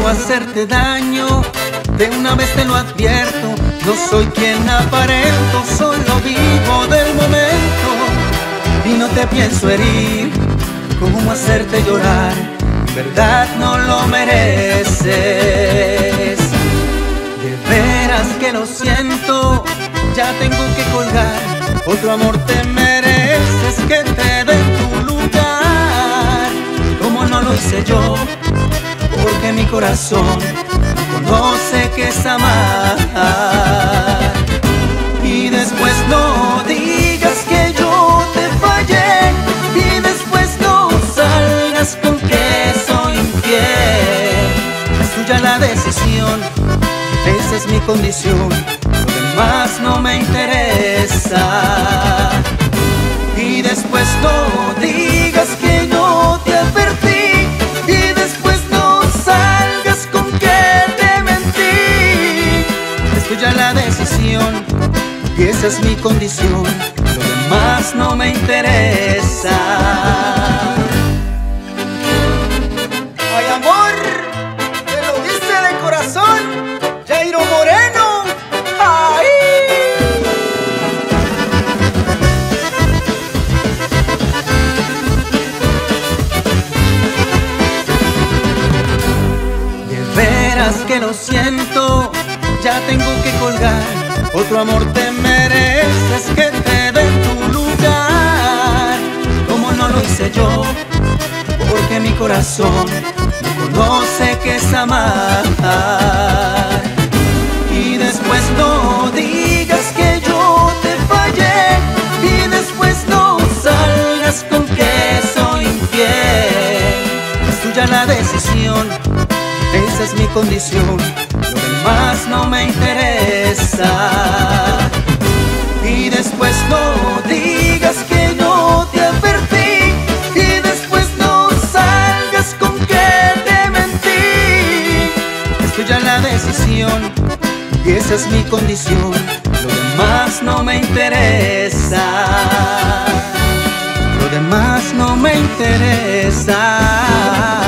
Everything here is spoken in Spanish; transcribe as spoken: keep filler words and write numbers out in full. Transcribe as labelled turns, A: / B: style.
A: quiero hacerte daño, de una vez te lo advierto. No soy quien aparento, solo vivo del momento. Y no te pienso herir, cómo hacerte llorar, verdad no lo mereces. De veras que lo siento, ya tengo que colgar. Otro amor te mereces, que te dé tu lugar, como no lo hice yo, porque mi corazón conoce que es amar. Y después no digas que yo te fallé, y después no salgas con que soy infiel. Es tuya la decisión, esa es mi condición, lo demás no me interesa. Y después no digas que no te advertí, y después no salgas con que te mentí. Es tuya la decisión, y esa es mi condición, lo demás no me interesa.
B: Ay, amor, te lo dice de corazón, Yairo Moreno. Ay.
A: De veras que lo siento, ya tengo que colgar. Otro amor te mereces, que te dé tu lugar, como no lo hice yo, porque mi corazón no conoce que es amar. Y después no digas que yo te fallé, y después no salgas con que soy infiel. Es tuya la decisión, esa es mi condición, lo demás no me interesa. Y después no digas que no te advertí, y después no salgas con que te mentí. Es tuya la decisión, y esa es mi condición, lo demás no me interesa. Lo demás no me interesa.